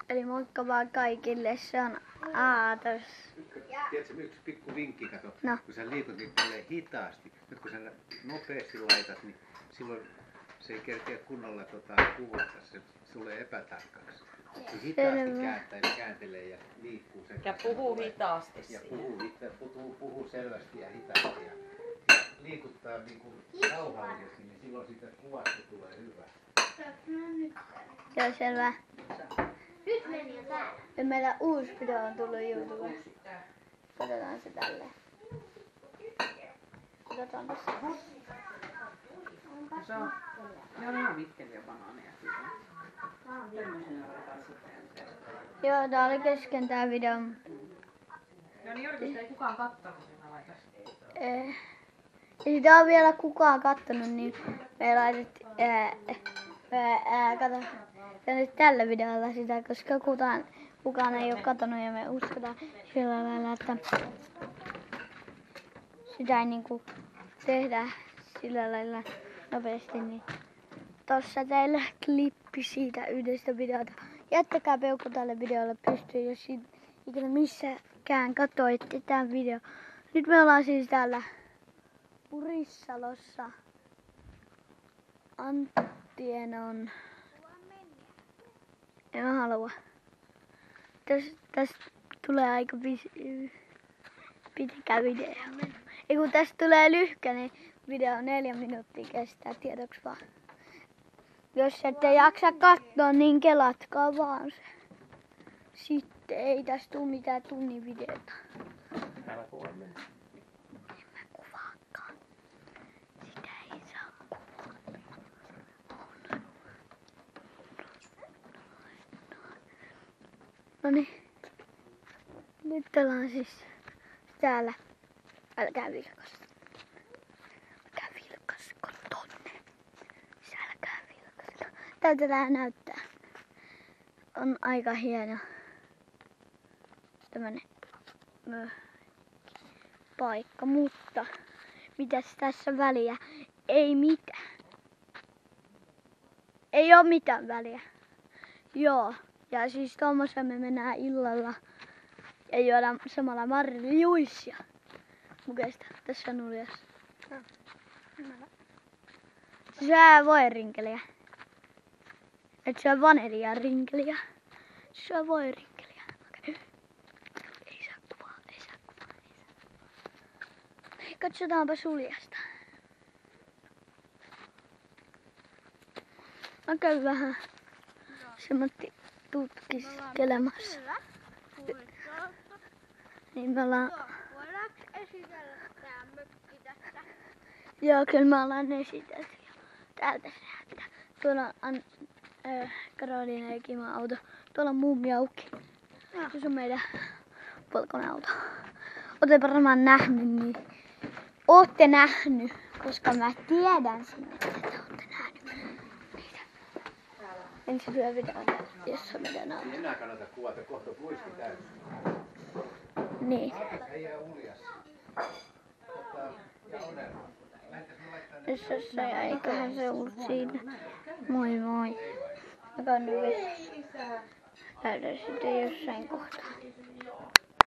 Eli moikka vaan kaikille, se on Aatos. Tiedätkö, yksi pikku vinkki, kato, No. kun sä liikut niin tälleen hitaasti. Nyt kun sä nopeasti laitat, niin silloin se ei kerkeä kunnolla kuvata, se tulee epätarkaksi. Se hitaasti kääntelee ja liikkuu sen. Ja puhuu hitaasti. Ja puhuu selvästi ja hitaasti. Ja liikuttaa niin kuin rauhallisesti, niin silloin siitä kuvasta tulee hyvä. Se on selvä. Nyt meni jo täällä. Ja meillä uusi video on tullut YouTubeen. Katsotaan se tälleen. Katsotaan tässä. Se on ihan vitkeliä banaaneja. Joo, tää oli kesken tää video. Joo, niin Jorgista ei kukaan kattonut, kun mä laitan. Ja sitä on vielä kukaan kattonut, niin me laitettiin kato nyt tällä videolla sitä, koska kukaan ei ole katsonut ja me uskotaan sillä lailla, että sitä ei niinku tehdä sillä lailla nopeasti, niin tossa teillä klippi siitä yhdestä videota. Jättäkää peukku tälle videolle pystyyn, jos ikinä missäkään katsoitte tämän video. Nyt me ollaan siis täällä Purissalossa. Anttien on... En mä halua. Tästä tulee aika pitkä video. Ja kun tästä tulee lyhkä, niin video 4 minuuttia kestää, tiedoksi vaan. Jos ette jaksa katsoa, niin kelatkaa vaan se. Sitten ei tästä tule mitään tunnin videota. Täällä kuva mennä. En mä kuvaakaan. Sitä ei saa kuvata. Noniin. Nyt ollaan siis täällä. Älkää vilkasko. Älkää vilkasko tonne. Älkää vilkasko. Tältä tää näyttää. On aika hieno. Tämmönen paikka, mutta mitäs tässä väliä? Ei mitään. Ei oo mitään väliä. Joo, ja siis tommosen me mennään illalla ja juodaan samalla marjajuissia. Mukeista, tässä on uljassa. Syö voirinkeliä. Et syö vaniljan rinkeliä. Syö voirinkeliä. Okei. Ei saa kuvaa. Katsotaanpa uljasta. Mä käyn vähän semmoitti tutkiskelemassa. Niin me ollaan... Voidaanko esitellä tää mökki tästä? Joo, kyllä me ollaan esitelty. Täältä se näyttää. Tuolla on Karoliina ja Kimon auto. Tuolla on Mummi Aukki. Se on meidän valkoinen auto. Ootte varmaan nähnyt, niin ootte nähnyt, koska mä tiedän sen, että ootte nähnyt niitä. Ensi videota, jossa meidän auto. Ei enää kannata kuvata, kohta muisti täysin. Niin. Ei jää uljassa. Ja unelma. Tässä ja eiköhän se ollut siinä. Moi moi. Mä käyn nyt vessassa. Käydään sitten jossain kohtaa.